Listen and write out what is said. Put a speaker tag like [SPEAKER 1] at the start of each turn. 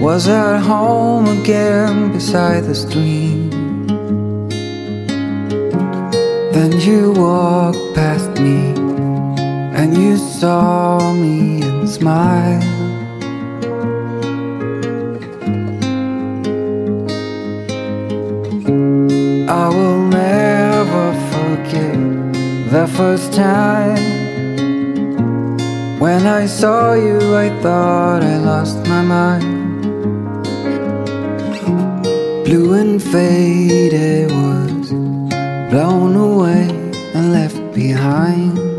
[SPEAKER 1] Was at home again beside the stream. Then you walked past me, and you saw me and smiled. I will never forget the first time when I saw you. I thought I lost my mind. Blue and faded was blown away and left behind.